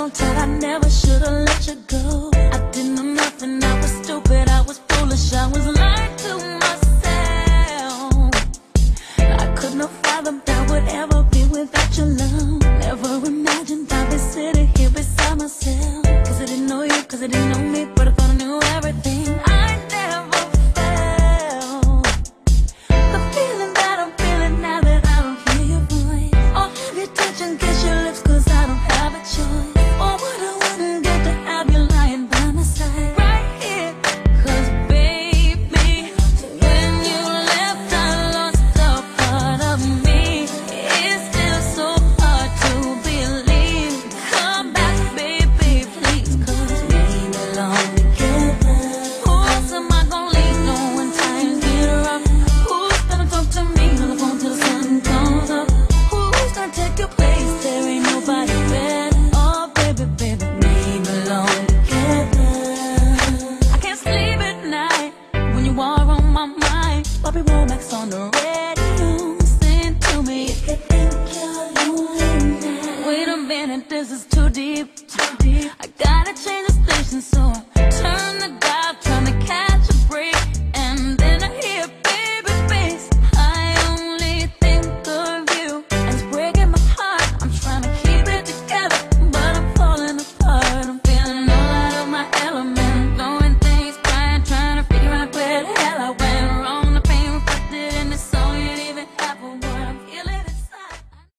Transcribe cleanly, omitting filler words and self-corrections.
on tight, I never should've let you go. I didn't know nothing, I was stupid, I was foolish, I was lying to myself. I couldn't have fathomed I would ever be without your love. Never imagined I'd be sitting here beside myself. Cause I didn't know you, cause I didn't know me, but I thought I knew everything. I never felt the feeling that I'm feeling now that I don't hear your voice, or have you touch and kiss your lips, cause I don't have a choice. Or what I wouldn't get to have you lying by my side right here. Cause baby, when you left I lost a part of me. It's still so hard to believe. Come back baby, please, cause we belong together. Who else am I gonna lean on when times get rough? Who's gonna talk to me on the phone till the sun comes up? Who's gonna take your place? There ain't nobody better. Oh baby, baby, we belong together. I can't sleep at night when you are on my mind. Bobby Womack's on the radio, sing to me if you think you're lonely now. Wait a minute, this is too deep, too deep. I gotta change the station, so turn the